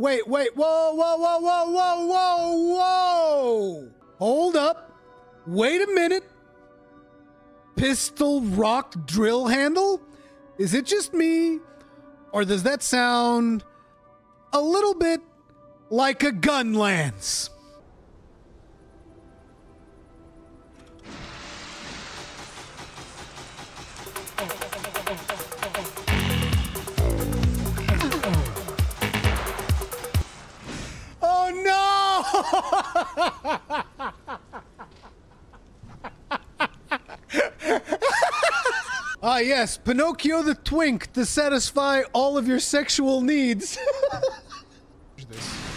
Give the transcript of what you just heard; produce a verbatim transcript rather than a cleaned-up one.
wait, wait. Whoa, whoa, whoa, whoa, whoa, whoa, whoa. Hold up. Wait a minute. Pistol rock drill handle? Is it just me? Or does that sound a little bit like a gun lance? Oh no! Ah yes, Pinocchio the Twink to satisfy all of your sexual needs. This.